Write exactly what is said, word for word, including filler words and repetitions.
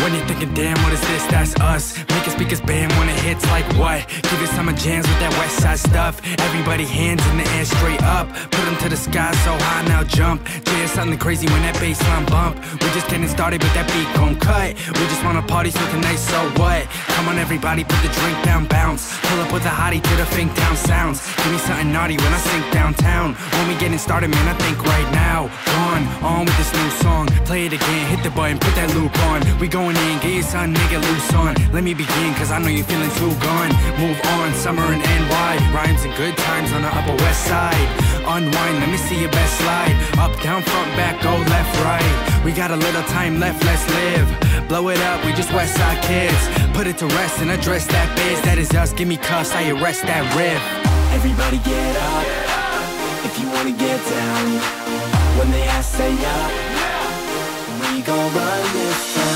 When you're thinking, damn, what is this? That's us. Making speakers bam when it hits like what? Give it summer jams with that west side stuff. Everybody hands in the air straight up. Put them to the sky so high, now jump. Jay, something crazy when that bassline bump. We just getting started, but that beat gon' cut. We just wanna party, so tonight, so what? Come on everybody, put the drink down, bounce. Pull up with a hottie to the Fink Town sounds. Give me something naughty when I sink downtown. When we getting started, man, I think right now. Gone, on with this new song. Play it again, hit the button, put that loop on. We going in, get your son, nigga, loose on. Let me begin, cause I know you're feeling too gone. Move on, summer in N Y. Rhymes and good times on the Upper West Side. Unwind, let me see your best slide. Up, down, front, back, go left, right. We got a little time left, let's live. Blow it up, we just West Side kids. Put it to rest and address that biz. That is us, give me cuffs, I arrest that riff. Everybody get up, if you wanna get down. When they ask, say up. We gon' run this show.